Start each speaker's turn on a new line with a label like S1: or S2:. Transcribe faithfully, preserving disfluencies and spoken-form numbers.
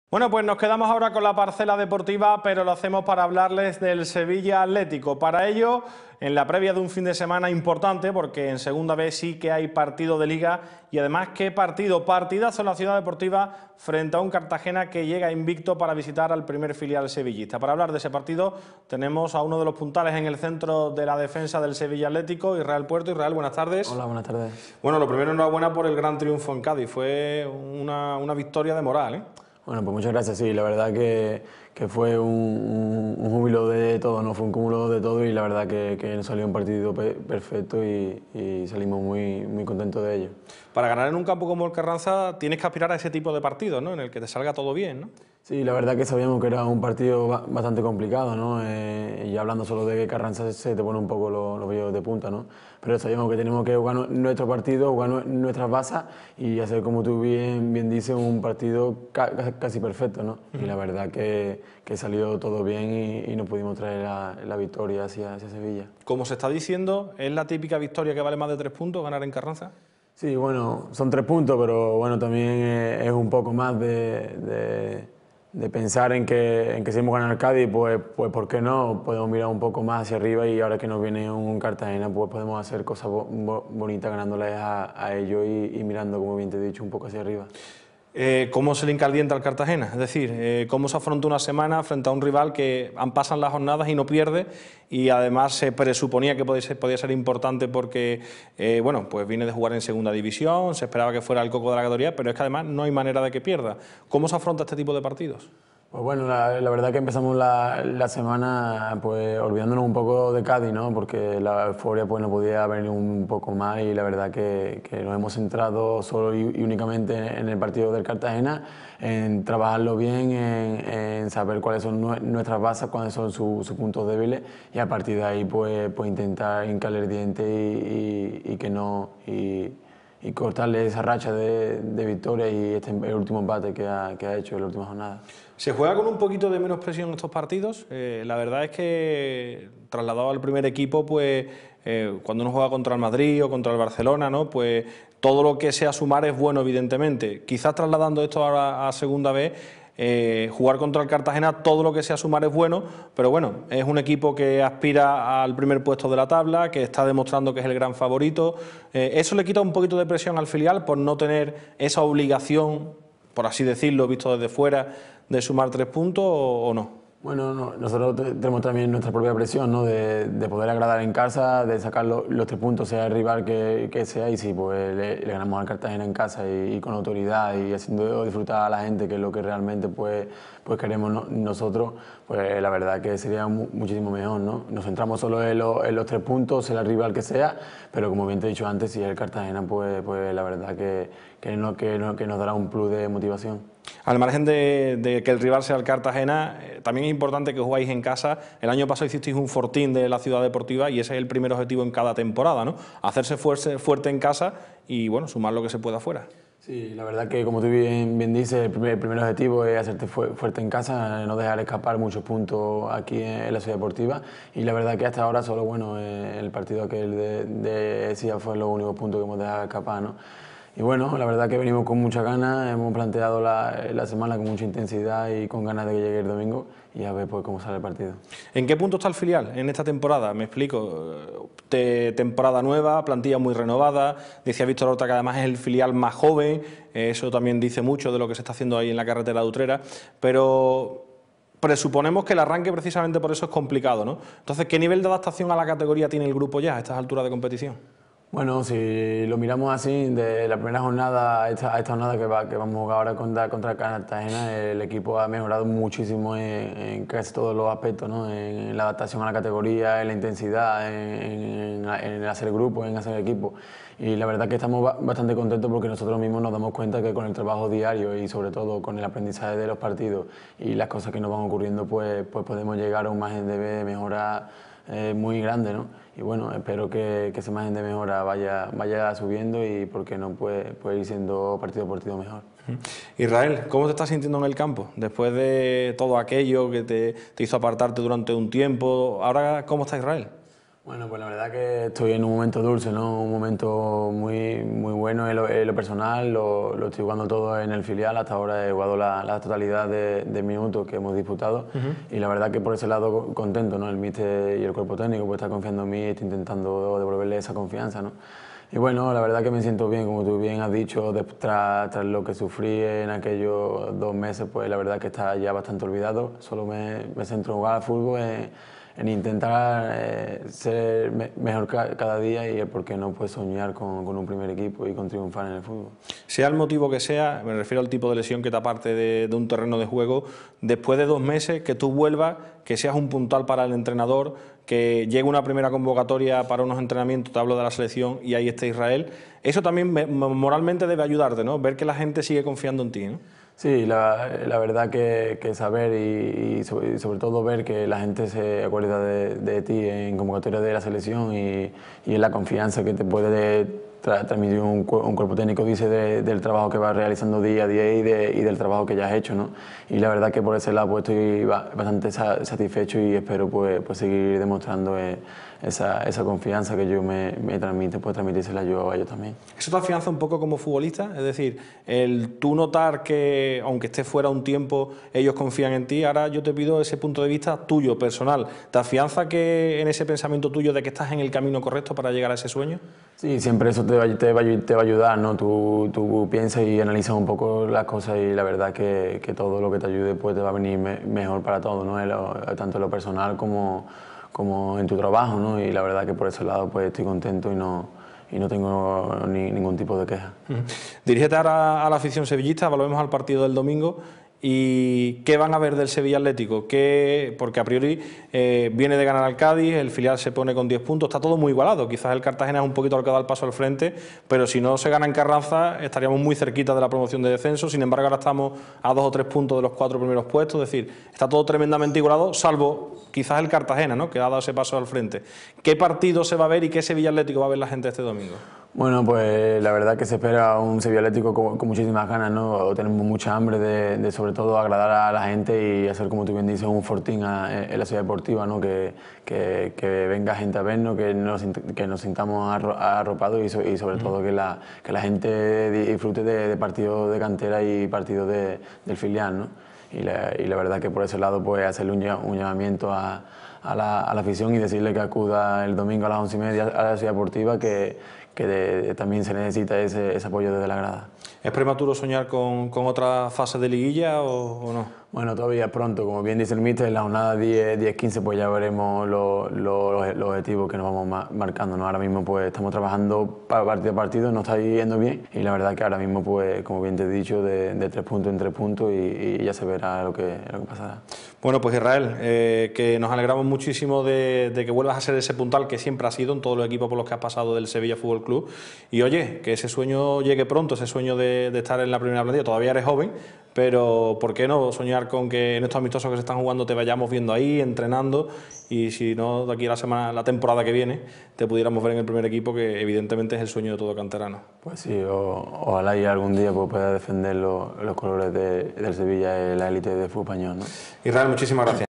S1: Bueno, pues nos quedamos ahora con la parcela deportiva, pero lo hacemos para hablarles del Sevilla Atlético. Para ello, en la previa de un fin de semana importante, porque en segunda vez sí que hay partido de Liga, y además, ¿qué partido? Partidazo en la Ciudad Deportiva frente a un Cartagena que llega invicto para visitar al primer filial sevillista. Para hablar de ese partido tenemos a uno de los puntales en el centro de la defensa del Sevilla Atlético, Israel Puerto. Israel, buenas tardes.
S2: Hola, buenas tardes.
S1: Bueno, lo primero, enhorabuena por el gran triunfo en Cádiz. Fue una, una victoria de moral, ¿eh?
S2: Bueno, pues muchas gracias, sí, la verdad que, que fue un, un, un júbilo de todo, ¿no? Fue un cúmulo de todo y la verdad que, que nos salió un partido pe perfecto y, y salimos muy, muy contentos de ello.
S1: Para ganar en un campo como el Carranza tienes que aspirar a ese tipo de partidos, ¿no? En el que te salga todo bien, ¿no?
S2: Sí, la verdad que sabíamos que era un partido bastante complicado, ¿no? Eh, y hablando solo de que Carranza se te pone un poco los, los vellos de punta, ¿no? Pero sabíamos que teníamos que jugar nuestro partido, jugar nuestras bases y hacer, como tú bien, bien dices, un partido ca casi perfecto, ¿no? Uh-huh. Y la verdad que, que salió todo bien y, y nos pudimos traer la, la victoria hacia, hacia Sevilla.
S1: Como se está diciendo, ¿es la típica victoria que vale más de tres puntos ganar en Carranza?
S2: Sí, bueno, son tres puntos, pero bueno, también es, es un poco más de... de de pensar en que, en que si hemos ganado el Cádiz, pues, pues ¿por qué no? Podemos mirar un poco más hacia arriba y ahora que nos viene un Cartagena, pues podemos hacer cosas bo bo bonitas ganándoles a, a ellos y, y mirando, como bien te he dicho, un poco hacia arriba.
S1: Eh, ¿Cómo se le encalienta al Cartagena? Es decir, eh, ¿cómo se afronta una semana frente a un rival que pasan las jornadas y no pierde? Y además se presuponía que podía ser, podía ser importante porque, eh, bueno, pues viene de jugar en segunda división, se esperaba que fuera el coco de la categoría, pero es que además no hay manera de que pierda. ¿Cómo se afronta este tipo de partidos?
S2: Pues bueno, la, la verdad que empezamos la, la semana pues olvidándonos un poco de Cádiz, ¿no? Porque la euforia pues no podía venir un poco más y la verdad que, que nos hemos centrado solo y, y únicamente en el partido del Cartagena, en trabajarlo bien, en, en saber cuáles son nuestras bases, cuáles son sus su puntos débiles y a partir de ahí pues, pues intentar hincarle el diente y, y, y que no... Y, y cortarle esa racha de, de victoria y este el último empate que ha, que ha hecho en la última jornada.
S1: ¿Se juega con un poquito de menos presión en estos partidos? Eh, la verdad es que trasladado al primer equipo, pues eh, cuando uno juega contra el Madrid o contra el Barcelona, ¿no? Pues todo lo que sea sumar es bueno, evidentemente. Quizás trasladando esto ahora a segunda vez, Eh, jugar contra el Cartagena, todo lo que sea sumar es bueno, pero bueno, es un equipo que aspira al primer puesto de la tabla, que está demostrando que es el gran favorito. Eh, ¿Eso le quita un poquito de presión al filial por no tener esa obligación, por así decirlo, visto desde fuera, de sumar tres puntos o, o no?
S2: Bueno, no, nosotros tenemos también nuestra propia presión, ¿no? de, de poder agradar en casa, de sacar lo, los tres puntos, sea el rival que, que sea, y si pues le, le ganamos al Cartagena en casa y, y con autoridad y haciendo disfrutar a la gente, que es lo que realmente pues, pues queremos no, nosotros, pues la verdad que sería mu muchísimo mejor, ¿no? Nos centramos solo en, lo, en los tres puntos, sea el rival que sea, pero como bien te he dicho antes, si es el Cartagena, pues, pues la verdad que, que, no, que, no, que nos dará un plus de motivación.
S1: Al margen de, de que el rival sea el Cartagena, eh, también es importante que jugáis en casa. El año pasado hicisteis un fortín de la Ciudad Deportiva y ese es el primer objetivo en cada temporada, ¿no? Hacerse fuerte, fuerte en casa y, bueno, sumar lo que se pueda fuera.
S2: Sí, la verdad que, como tú bien, bien dices, el primer, el primer objetivo es hacerte fu fuerte en casa, no dejar escapar muchos puntos aquí en, en la Ciudad Deportiva y la verdad que hasta ahora solo, bueno, eh, el partido aquel de, de Sia fue los únicos puntos que hemos dejado escapar, ¿no? Y bueno, la verdad que venimos con muchas ganas, hemos planteado la, la semana con mucha intensidad y con ganas de que llegue el domingo y a ver pues cómo sale el partido.
S1: ¿En qué punto está el filial en esta temporada? Me explico, Te, temporada nueva, plantilla muy renovada, decía Víctor Horta que además es el filial más joven, eso también dice mucho de lo que se está haciendo ahí en la carretera de Utrera, pero presuponemos que el arranque precisamente por eso es complicado, ¿no? Entonces, ¿qué nivel de adaptación a la categoría tiene el grupo ya a estas alturas de competición?
S2: Bueno, si lo miramos así, de la primera jornada a esta, a esta jornada que, va, que vamos a jugar ahora contra, contra Cartagena, el equipo ha mejorado muchísimo en, en casi todos los aspectos, ¿no? En, en la adaptación a la categoría, en la intensidad, en, en, en hacer grupo, en hacer equipo. Y la verdad que estamos bastante contentos porque nosotros mismos nos damos cuenta que con el trabajo diario y sobre todo con el aprendizaje de los partidos y las cosas que nos van ocurriendo, pues, pues podemos llegar a un margen de mejora Eh, muy grande, ¿no? Y bueno, espero que, que ese margen de mejora vaya, vaya subiendo y porque no puede, puede ir siendo partido por partido mejor.
S1: Israel, ¿cómo te estás sintiendo en el campo? Después de todo aquello que te, te hizo apartarte durante un tiempo, ¿ahora cómo está Israel?
S2: Bueno, pues la verdad que estoy en un momento dulce, ¿no? Un momento muy, muy bueno en lo, en lo personal, lo, lo estoy jugando todo en el filial, hasta ahora he jugado la, la totalidad de, de minutos que hemos disputado uh-huh. Y la verdad que por ese lado contento, ¿no? El míster y el cuerpo técnico pues está confiando en mí y estoy intentando devolverle esa confianza, ¿no? Y bueno, la verdad que me siento bien, como tú bien has dicho, de, tras, tras lo que sufrí en aquellos dos meses, pues la verdad que está ya bastante olvidado, solo me, me centro en jugar al fútbol, en, en intentar eh, ser me, mejor ca, cada día y el por qué no pues soñar con, con un primer equipo y con triunfar en el fútbol.
S1: Sea el motivo que sea, me refiero al tipo de lesión que te aparte de, de un terreno de juego, después de dos meses que tú vuelvas, que seas un puntal para el entrenador, que llegue una primera convocatoria para unos entrenamientos, te hablo de la selección y ahí está Israel, eso también me, moralmente debe ayudarte, ¿no? Ver que la gente sigue confiando en ti, ¿no?
S2: Sí, la, la verdad que, que saber y, y, sobre, y sobre todo ver que la gente se acuerda de, de ti en convocatoria de la selección y, y en la confianza que te puede tra transmitir un, un cuerpo técnico, dice de, del trabajo que vas realizando día a día y, de, y del trabajo que ya has hecho, ¿no? Y la verdad que por ese lado pues, estoy bastante satisfecho y espero pues, pues seguir demostrando eh, esa, esa confianza que yo me, me transmite, pues transmitírsela yo a ellos también.
S1: ¿Eso te afianza un poco como futbolista? Es decir, el tú notar que, aunque estés fuera un tiempo, ellos confían en ti, ahora yo te pido ese punto de vista tuyo, personal. ¿Te afianza que en ese pensamiento tuyo de que estás en el camino correcto para llegar a ese sueño?
S2: Sí, siempre eso te va, te va, te va a ayudar, ¿no? Tú, tú piensas y analizas un poco las cosas y la verdad que, que todo lo que te ayude pues te va a venir me, mejor para todo, ¿no? Lo, tanto en lo personal como, como en tu trabajo, ¿no? Y la verdad que por ese lado pues estoy contento y no, y no tengo ni, ningún tipo de queja.
S1: Uh-huh. Dirígete ahora a la afición sevillista, volvemos al partido del domingo. ¿Y qué van a ver del Sevilla Atlético? ¿Qué? Porque a priori eh, viene de ganar al Cádiz, el filial se pone con diez puntos, está todo muy igualado. Quizás el Cartagena es un poquito el que da el paso al frente, pero si no se gana en Carranza estaríamos muy cerquita de la promoción de descenso. Sin embargo, ahora estamos a dos o tres puntos de los cuatro primeros puestos, es decir, está todo tremendamente igualado, salvo quizás el Cartagena, ¿no? Que ha dado ese paso al frente. ¿Qué partido se va a ver y qué Sevilla Atlético va a ver la gente este domingo?
S2: Bueno, pues la verdad que se espera un Sevilla Atlético con, con muchísimas ganas, ¿no? Tenemos mucha hambre de, de sobre todo agradar a la gente y hacer, como tú bien dices, un fortín a, en la ciudad deportiva, ¿no? Que, que, que venga gente a vernos, que nos, que nos sintamos arropados y, so, y sobre mm. todo que la, que la gente disfrute de, de partidos de cantera y partidos de, del filial, ¿no? Y la, y la verdad que por ese lado pues hacerle un, un llamamiento a, a, la, a la afición y decirle que acuda el domingo a las once y media a la ciudad deportiva, que, que de, también se necesita ese, ese apoyo desde la grada.
S1: ¿Es prematuro soñar con, con otra fase de liguilla o, o no?
S2: Bueno, todavía es pronto, como bien dice el míster, en la jornada diez quince pues ya veremos lo, lo, los objetivos que nos vamos marcando, ¿no? Ahora mismo pues estamos trabajando para partido a partido, nos está yendo bien y la verdad que ahora mismo pues como bien te he dicho, de, de tres puntos en tres puntos y, y ya se verá lo que, lo que pasará.
S1: Bueno, pues Israel, eh, que nos alegramos muchísimo de, de que vuelvas a ser ese puntal que siempre has sido en todos los equipos por los que has pasado del Sevilla Fútbol Club. Y oye, que ese sueño llegue pronto, ese sueño de, de estar en la primera plantilla. Todavía eres joven, pero ¿por qué no soñar con que en estos amistosos que se están jugando te vayamos viendo ahí, entrenando? Y si no, de aquí a la semana, la temporada que viene, te pudiéramos ver en el primer equipo, que evidentemente es el sueño de todo canterano.
S2: Pues sí, o, ojalá y algún día pues, pueda defender los, los colores de, del Sevilla en la élite de fútbol español, ¿no?
S1: Israel, muchísimas gracias.